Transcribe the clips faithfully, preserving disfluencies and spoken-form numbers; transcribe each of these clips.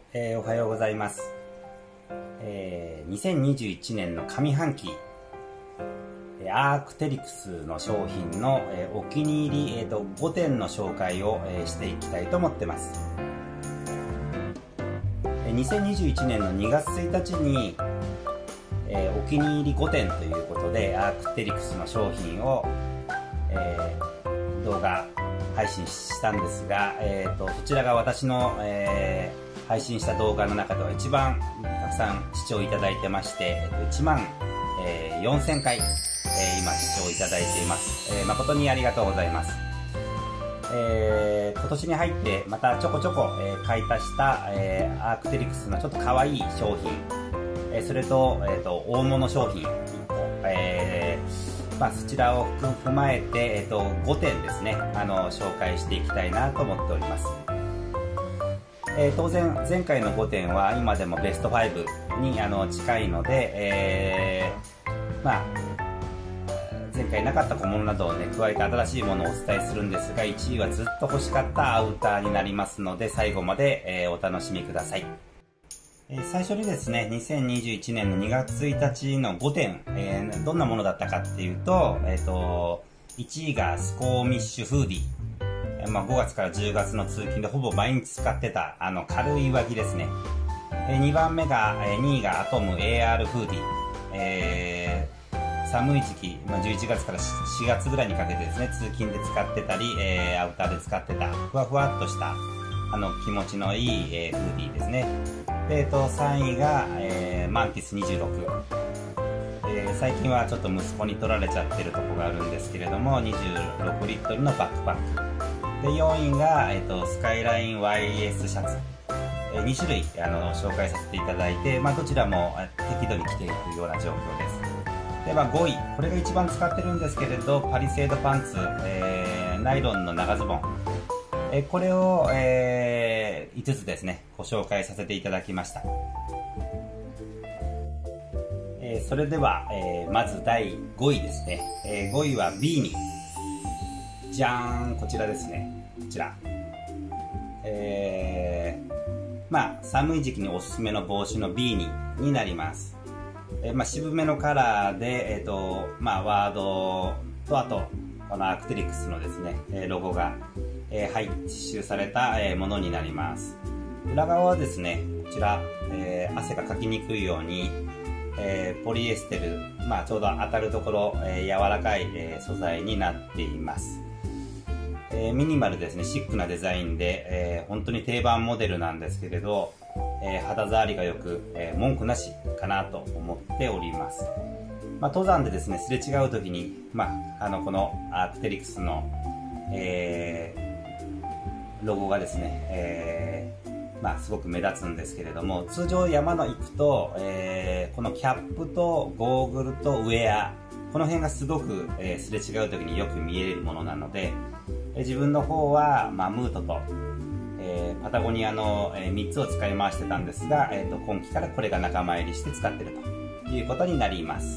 えー、おはようございます。えー、にせんにじゅういちねんの上半期、アークテリクスの商品の、えー、お気に入り、えーと、ごてんの紹介を、えー、していきたいと思ってます。えー、にせんにじゅういちねんのにがつついたちに、えー、お気に入りごてんということで、アークテリクスの商品を、えー、動画配信したんですが、えーと、そちらが私の、えー配信した動画の中では一番たくさん視聴いただいてまして、いちまんよんせんかい、えー、今視聴いただいています。えー、誠にありがとうございます。えー、今年に入ってまたちょこちょこ、えー、買い足した、えー、アークテリクスのちょっと可愛い商品、えー、それと、えーと、大物商品、えーまあ、そちらを踏まえて、えーと、ごてんですね、あの紹介していきたいなと思っております。えー、当然前回のごてんは今でもベストごにあの近いので、えー、まあ前回なかった小物などをね加えて新しいものをお伝えするんですが、いちいはずっと欲しかったアウターになりますので、最後まで、えー、お楽しみください。えー、最初にですね、にせんにじゅういちねんのにがつついたちのごてん、えー、どんなものだったかっていうと、えーといちいがスコーミッシュフーディー、まあ、ごがつからじゅうがつの通勤でほぼ毎日使ってたあの軽い上着ですね。えにばんめが、えにいがアトム エーアール フーディー、えー、寒い時期、まあ、じゅういちがつからしがつぐらいにかけてですね、通勤で使ってたり、えー、アウターで使ってたふわふわっとしたあの気持ちのいい、えー、フーディーですね。で、えっと、さんいが、えー、マンティスにじゅうろく、えー、最近はちょっと息子に取られちゃってるとこがあるんですけれども、にじゅうろくリットルのバックパックで、よんいが、えっと、スカイライン ワイエス シャツ、えー、にしゅるいあの紹介させていただいて、まあ、どちらも適度に着ているような状況です。で、まあ、ごい、これが一番使ってるんですけれど、パリセードパンツ、えー、ナイロンの長ズボン、えー、これを、えー、いつつですねご紹介させていただきました。えー、それでは、えー、まずだいごいですね。えー、ごいはビーニ。じゃーん、こちらですね。こちら。えー、まあ、寒い時期におすすめの帽子のビーニになります。えー、まあ、渋めのカラーで、えっと、まあ、ワードと、あと、このアークテリクスのですね、ロゴが、えー、配刺繍されたものになります。裏側はですね、こちら、えー、汗がかきにくいように、えー、ポリエステル、まあ、ちょうど当たるところ、えー、柔らかい、えー、素材になっています。えー、ミニマルですね、シックなデザインで、えー、本当に定番モデルなんですけれど、えー、肌触りが良く、えー、文句なしかなと思っております。まあ、登山でですね、すれ違う時に、まあ、あのこのアークテリクスの、えー、ロゴがですね、えーまあ、すごく目立つんですけれども、通常山の行くと、えー、このキャップとゴーグルとウェア、この辺がすごく、えー、すれ違う時によく見えるものなので、自分の方は、まあ、ムートと、えー、パタゴニアの、えー、みっつを使い回してたんですが、えー、と今季からこれが仲間入りして使っているということになります。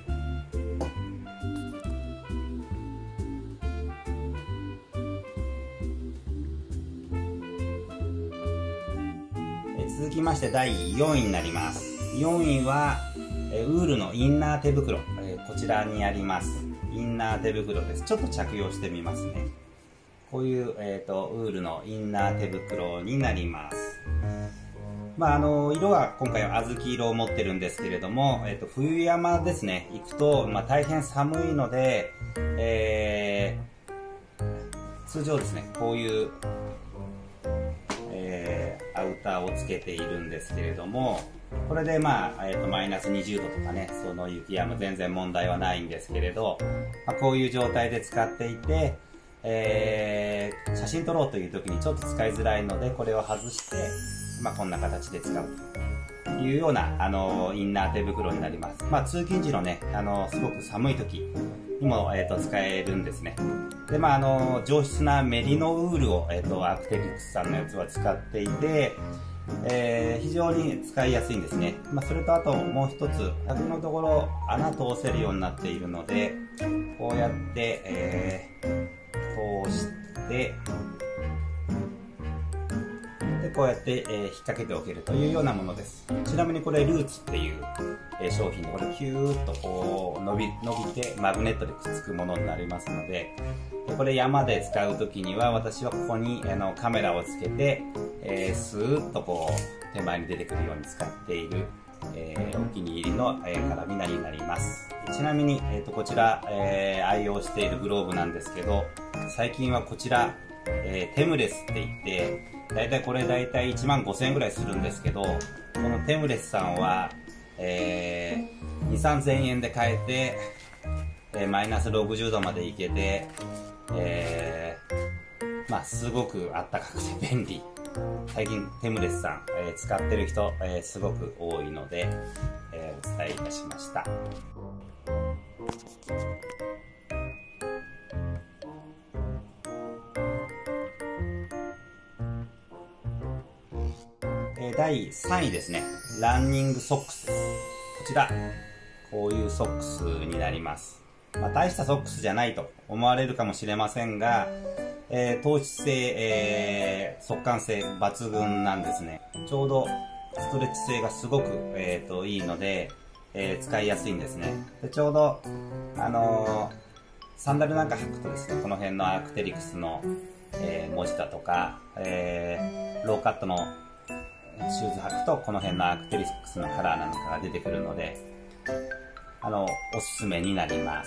えー、続きましてだいよんいになります。よんいは、えー、ウールのインナー手袋、えー、こちらにあります。インナー手袋です。ちょっと着用してみますね。こういう、えーと、ウールのインナー手袋になります。まあ、あの色は今回は小豆色を持ってるんですけれども、えーと、冬山ですね行くと、まあ、大変寒いので、えー、通常ですねこういう、えー、アウターをつけているんですけれども、これで、まあえーと、マイナスにじゅうどとかね、その雪山全然問題はないんですけれど、まあ、こういう状態で使っていて、えー、写真撮ろうという時にちょっと使いづらいので、これを外して、まあ、こんな形で使うというような、あのインナー手袋になります。まあ、通勤時のね、あのすごく寒い時にも、えー、と使えるんですね。で、まあ、あの上質なメリノウールを、えー、とアークテリクスさんのやつは使っていて、えー、非常に使いやすいんですね。まあ、それとあともう一つ、先のところ穴通せるようになっているので、こうやって、えー、通して、でこうやって、えー、引っ掛けておけるというようなものです。ちなみにこれルーツっていう、えー、商品で、これキューッとこう伸び伸びてマグネットでくっつくものになりますので、でこれ山で使う時には私はここにあのカメラをつけて、えー、スーッとこう手前に出てくるように使っている、えー、お気に入りの、えー、カラビナになります。ちなみに、えー、とこちら、えー、愛用しているグローブなんですけど、最近はこちら、えー、テムレスって言ってだいたいこれだいたいいちまんごせんえんぐらいするんですけど、このテムレスさんは、えー、にせんさんぜんえんで買えて、えー、マイナスろくじゅうどまでいけて、えー、まあすごくあったかくて便利。最近テムレスさん、えー、使ってる人、えー、すごく多いので、えー、お伝えいたしました。だいさんいですね。ランニングソックスです。こちら、こういうソックスになります。まあ、大したソックスじゃないと思われるかもしれませんが、えー、透湿性、えー、速乾性抜群なんですね。ちょうどストレッチ性がすごく、えー、といいので、えー、使いやすいんですね。でちょうど、あのー、サンダルなんか履くとですね、この辺のアークテリクスの、えー、文字だとか、えー、ローカットのシューズ履くとこの辺のアークテリクスのカラーなんかが出てくるので、あのおすすめになります。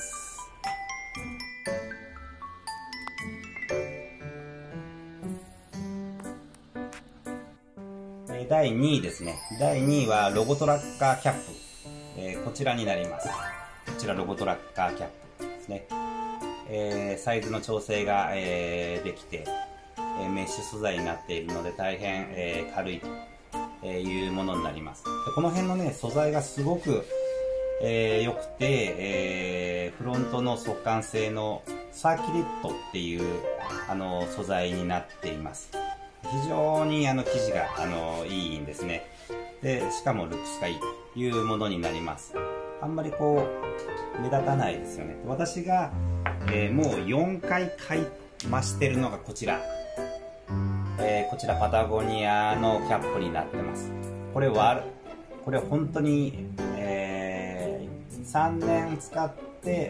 だいにいですね。だいにいはロゴトラッカーキャップ、えー、こちらになります。こちらロゴトラッカーキャップですね。えー、サイズの調整が、えー、できて、えー、メッシュ素材になっているので大変、えー、軽いとえー、いうものになります。でこの辺のね素材がすごく、えー、良くて、えー、フロントの速乾性のサーキュレットっていうあの素材になっています。非常にあの生地があのいいんですね。でしかもルックスがいいというものになります。あんまりこう目立たないですよね。私が、えー、もうよんかい買い増してるのがこちら。えー、こちらパタゴニアのキャップになってます。これはこれ本当に、えー、さんねん使って、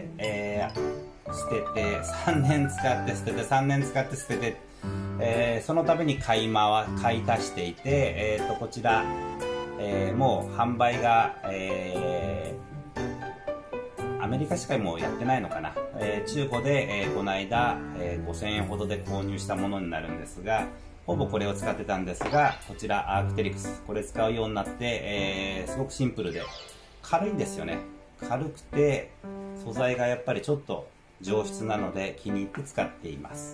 えー、捨ててさんねん使って捨ててさんねん使って捨てて、えー、その度に買い回買い足していて、えー、とこちら、えー、もう販売が、えー、アメリカしかもうやってないのかな、えー、中古で、えー、この間、えー、ごせんえんほどで購入したものになるんですが、ほぼこれを使ってたんですが、こちらアークテリクス、これ使うようになって、えー、すごくシンプルで軽いんですよね。軽くて素材がやっぱりちょっと上質なので気に入って使っています。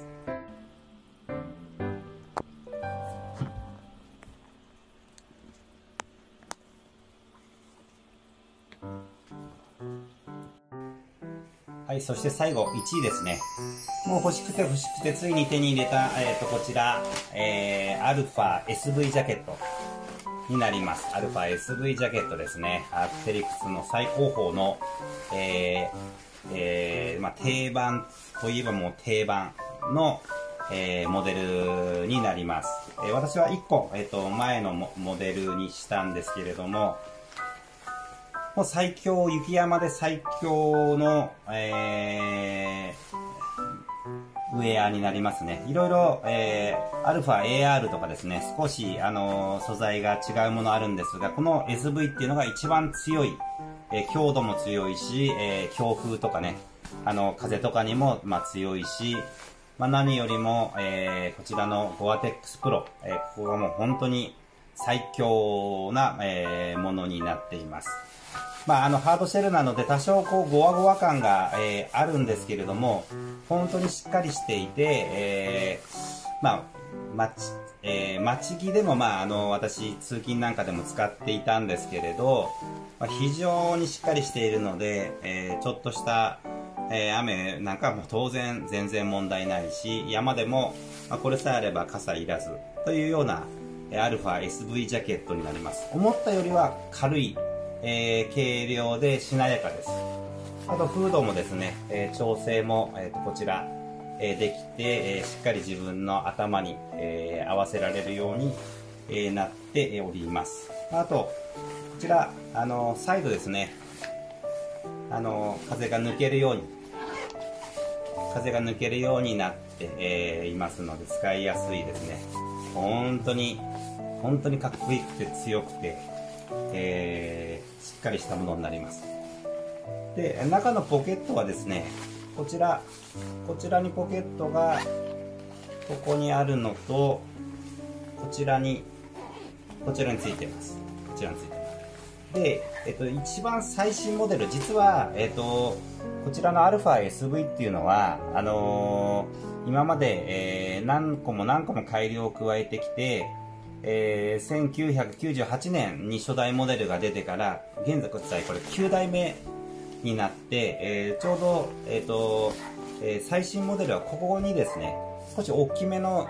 はい、そして最後いちいですね。もう欲しくて欲しくてついに手に入れた、えー、とこちら、えー、アルファ エスブイ ジャケットになります。アルファ エスブイ ジャケットですね。アークテリクスの最高峰の、えーえーまあ、定番といえばもう定番の、えー、モデルになります。えー、私はいっこ、えー、と前の モ, モデルにしたんですけれども、もう最強、雪山で最強の、えー、ウェアになりますね。いろいろ、えー、アルファ エーアール とかですね、少し、あのー、素材が違うものあるんですが、この エスブイ っていうのが一番強い、えー、強度も強いし、えー、強風とかね、あの、風とかにも、まあ、強いし、まあ、何よりも、えー、こちらの ゴアテックス Pro、えー、ここがもう本当に最強な、えー、ものになっています。まあ、あのハードシェルなので多少こうゴワゴワ感が、えー、あるんですけれども、本当にしっかりしていて、えー、まあ待ち、えー、待ち着でも、まあ、あの私通勤なんかでも使っていたんですけれど、まあ、非常にしっかりしているので、えー、ちょっとした、えー、雨なんかも当然全然問題ないし、山でも、まあ、これさえあれば傘いらずというようなアルファ エスブイ ジャケットになります。思ったよりは軽い、えー、軽量でしなやかです。あとフードもですね、えー、調整も、えー、とこちら、えー、できて、えー、しっかり自分の頭に、えー、合わせられるようにえー、なっております。あとこちらあのサイドですね、あの風が抜けるように風が抜けるようになって、えー、いますので使いやすいですね。本当に本当にかっこよくて強くて、えー、しっかりしたものになります。で中のポケットはですね、こちらこちらにポケットがここにあるのと、こちらにこちらについています。こちらについてます。で、えっと、一番最新モデル、実は、えっと、こちらの α-エスブイ っていうのはあのー、今まで、えー、何個も何個も改良を加えてきて、えー、せんきゅうひゃくきゅうじゅうはちねんに初代モデルが出てから現在これきゅうだいめになって、えー、ちょうど、えーとえー、最新モデルはここにですね、少し大きめの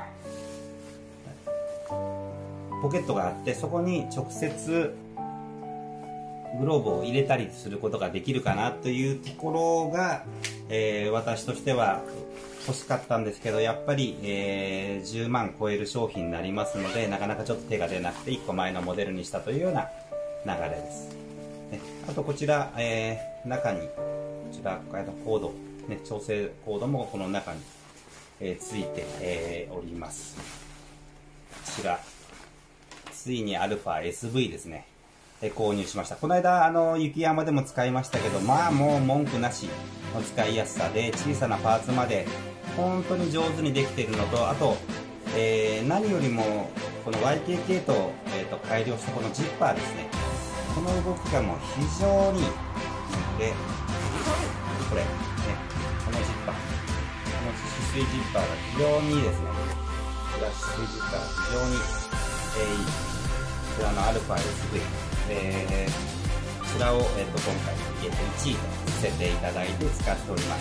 ポケットがあって、そこに直接グローブを入れたりすることができるかなというところが、えー、私としては欲しかったんですけど、やっぱり、えー、じゅうまん超える商品になりますので、なかなかちょっと手が出なくていっこまえのモデルにしたというような流れです。ね、あとこちら、えー、中にこちらコード、ね、調整コードもこの中に、えー、ついて、えー、おります。こちらついに α-エスブイ ですね、えー、購入しました。この間あの雪山でも使いましたけど、まあもう文句なしの使いやすさで、小さなパーツまで本当に上手にできているのと、あと、えー、何よりもこの ワイケーケー と,、えー、と改良したこのジッパーですね、この動きがもう非常にいいので、これ、ね、このジッパー、この止水ジッパーが非常にいいですね。これは止水ジッパーが非常に、えー、いい。こちらの α-エスブイ、えー、こちらを、えー、と今回、えー、といちいとさせていただいて使っております。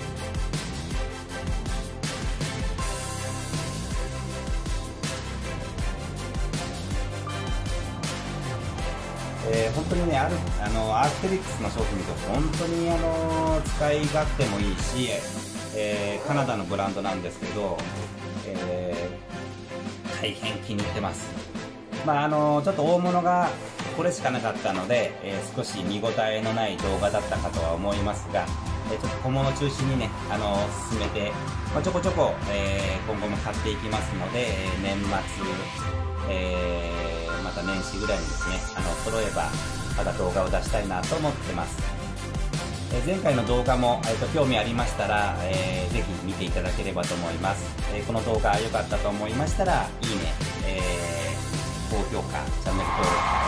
えー、本当にね、あるあのアークテリックスの商品と本当にあの使い勝手もいいし、えー、カナダのブランドなんですけど、えー、大変気に入ってます。まああのちょっと大物がこれしかなかったので、えー、少し見応えのない動画だったかとは思いますが、えー、ちょっと小物中心にね、あの進めて、まあ、ちょこちょこ、えー、今後も買っていきますので、年末、えーまた年始ぐらいにですね、あの揃えばまた動画を出したいなと思ってます。えー、前回の動画も、えー、と興味ありましたら、えー、ぜひ見ていただければと思います。えー、この動画良かったと思いましたらいいね、えー、高評価、チャンネル登録